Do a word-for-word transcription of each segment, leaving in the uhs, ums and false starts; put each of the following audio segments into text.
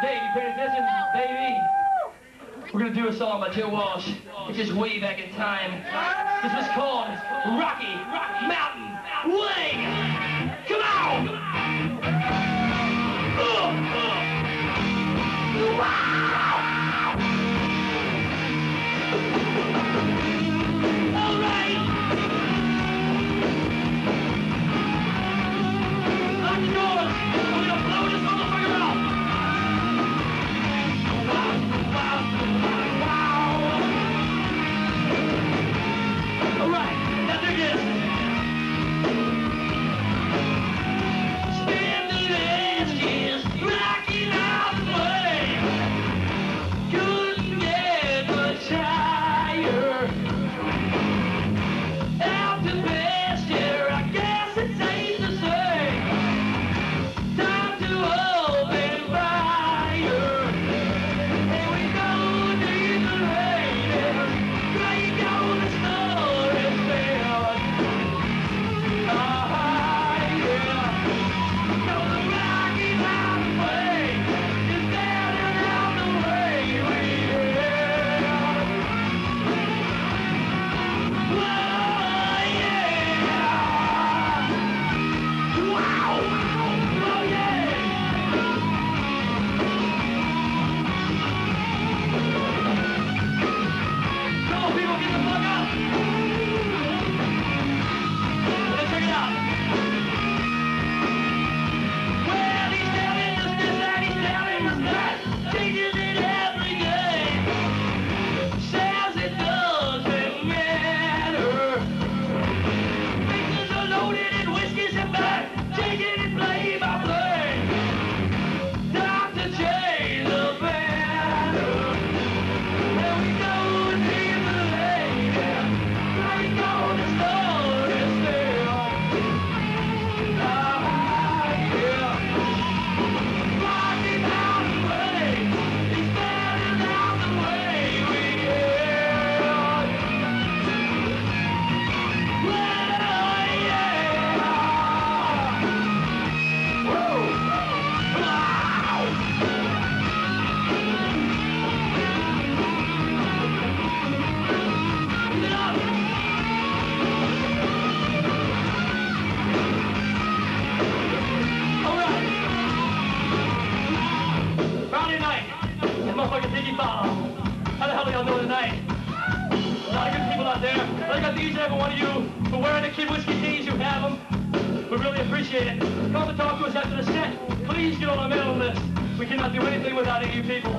Dave, you paying attention? Baby. We're gonna do a song by Joe Walsh. It's just way back in time. This is called Rocky Mountain Way. Come on! Uh, uh. Wow! All right! Lock the doors. We're gonna blow this motherfucker out. Wow! Wow! Wow! All right, now dig this. Spend the last years rocking out the way. Couldn't get much higher. After best year, I guess it's safe to say, time to open fire. And we go deep the rain. Break on the story field. Ah, yeah. No, the Rocky Mountain Way is down and out the way we head. Whoa, yeah. Wow. Oh, yeah. Come on, people, get the fuck up. Let's check it out. Well, he's down in the this and he's down in the that, changes it every day. Says it doesn't matter. Faces are loaded and whiskey's and back, taking it play by play. Time to change the banner. And we go deep the lane. Break on the story still. Ah, yeah. Rocky Mountain Way is better than the way we head. Well, yeah. Whoa. Wow. Get it up. All right. Friday night, that motherfucking Biggie Bottle. How the hell do y'all know tonight? A lot of good people out there. I got each and every one of you for wearing the Kid Whiskey tees. You have them. We really appreciate it. Come up and talk to us after the set. Please get on our mailing list. We cannot do anything without any of you people.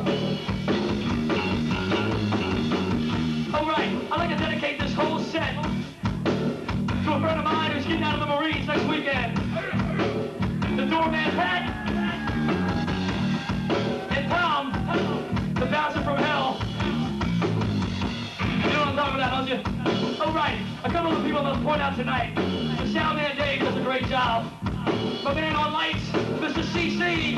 All right, I'd like to dedicate this whole set to a friend of mine who's getting out of the Marines next weekend. The doorman Pat and Tom, the bouncer from hell. You know what I'm talking about, don't you? All right, a couple of people I'm going to point out tonight. The sound man Dave does a great job. My man on lights, Mister C C.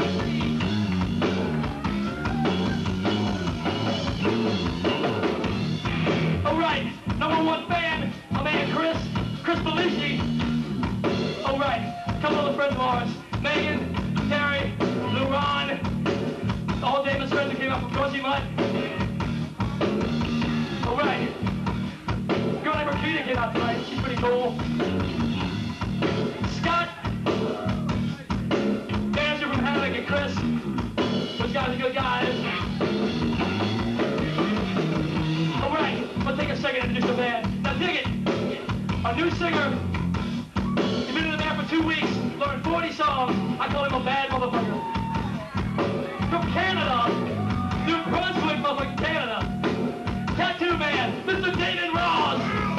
All right, number one fan, my man Chris, Chris Belici. All right, a couple other friends of ours, Megan, Terry, Lou Ron, all David's friends that came out from Crossy Mud. All right, girl named Rakita came out tonight. She's pretty cool. Scott, dancer from Hammock, and Chris. Those guys are good guys. All right, let's take a second to introduce the band. Now dig it. Our new singer. He's been in the band for two weeks, learned forty songs. I call him a bad motherfucker. From Canada, New Brunswick, motherfucking Canada. Tattoo man, Mister David Ross.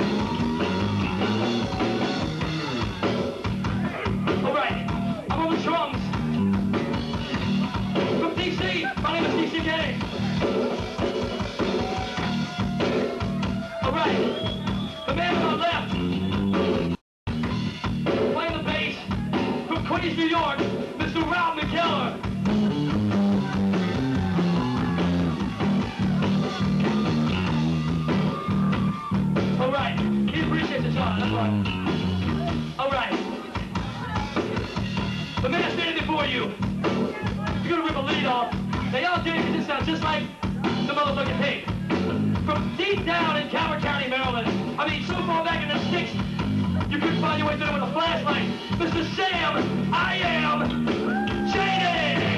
All right, I'm on the drums. From D C, my name is D C K. All right, the man on the left, playing the bass, from Queens, New York, Mister Ralph McKellar. All right, he appreciates the shot, that's right. All right. The man standing before you, you're gonna rip a lead off. Now y'all dig, 'cause this sounds just like the motherfucking pig. From deep down in Calvert County, Maryland, I mean, so far back in the sixties, you couldn't find your way through with a flashlight. Mister Sam, I am Shady!